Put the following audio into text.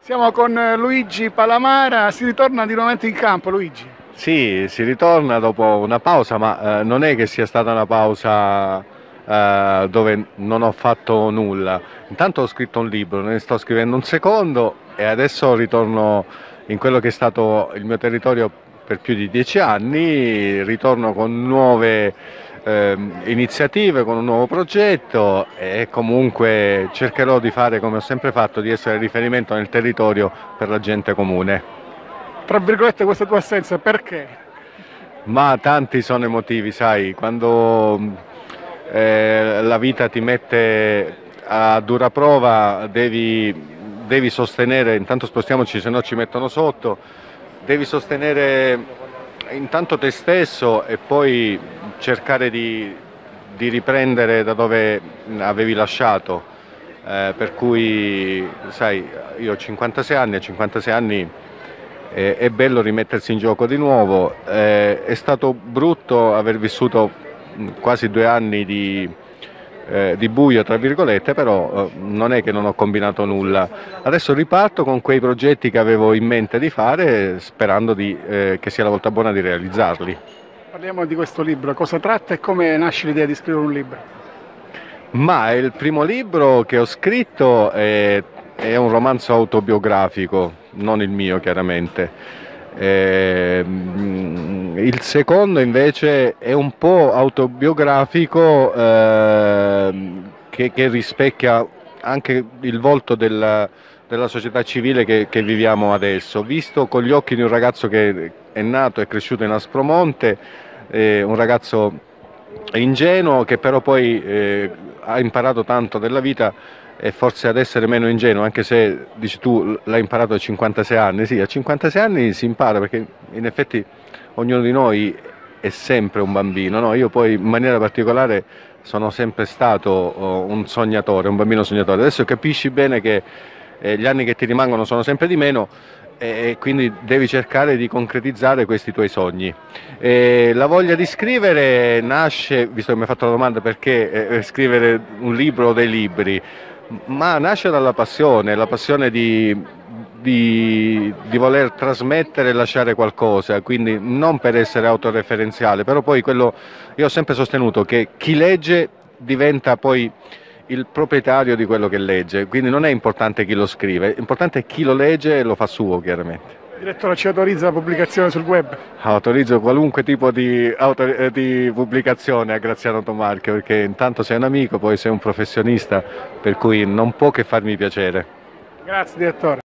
Siamo con Luigi Palamara, si ritorna di nuovo in campo, Luigi. Sì, si ritorna dopo una pausa, ma non è che sia stata una pausa dove non ho fatto nulla. Intanto ho scritto un libro, ne sto scrivendo un secondo e adesso ritorno in quello che è stato il mio territorio per più di 10 anni, ritorno con nuove iniziative, con un nuovo progetto e comunque cercherò di fare come ho sempre fatto, di essere riferimento nel territorio per la gente comune. Tra virgolette questa tua assenza, perché? Ma tanti sono i motivi, sai, quando la vita ti mette a dura prova devi sostenere, intanto spostiamoci se no ci mettono sotto, devi sostenere intanto te stesso e poi cercare di riprendere da dove avevi lasciato. Per cui, sai, io ho 56 anni, a 56 anni è bello rimettersi in gioco di nuovo. È stato brutto aver vissuto quasi 2 anni di buio, tra virgolette, però non è che non ho combinato nulla. Adesso riparto con quei progetti che avevo in mente di fare, sperando che sia la volta buona di realizzarli. Parliamo di questo libro, cosa tratta e come nasce l'idea di scrivere un libro? Ma il primo libro che ho scritto è un romanzo autobiografico, non il mio chiaramente. Il secondo invece è un po' autobiografico, che rispecchia anche il volto della società civile che viviamo adesso, visto con gli occhi di un ragazzo che è nato e cresciuto in Aspromonte, un ragazzo ingenuo che però poi ha imparato tanto della vita e forse ad essere meno ingenuo, anche se dici tu l'hai imparato a 56 anni, sì, a 56 anni si impara perché in effetti ognuno di noi è sempre un bambino, no? Io poi in maniera particolare sono sempre stato un sognatore, un bambino sognatore, adesso capisci bene che gli anni che ti rimangono sono sempre di meno e quindi devi cercare di concretizzare questi tuoi sogni. La voglia di scrivere nasce, visto che mi hai fatto la domanda perché scrivere un libro o dei libri, ma nasce dalla passione, la passione di voler trasmettere e lasciare qualcosa, quindi non per essere autoreferenziale, però poi io ho sempre sostenuto che chi legge diventa poi il proprietario di quello che legge, quindi non è importante chi lo scrive, l'importante è chi lo legge e lo fa suo chiaramente. Il direttore ci autorizza la pubblicazione sul web? Autorizzo qualunque tipo di pubblicazione a Graziano Tomarchio, perché intanto sei un amico, poi sei un professionista, per cui non può che farmi piacere. Grazie direttore.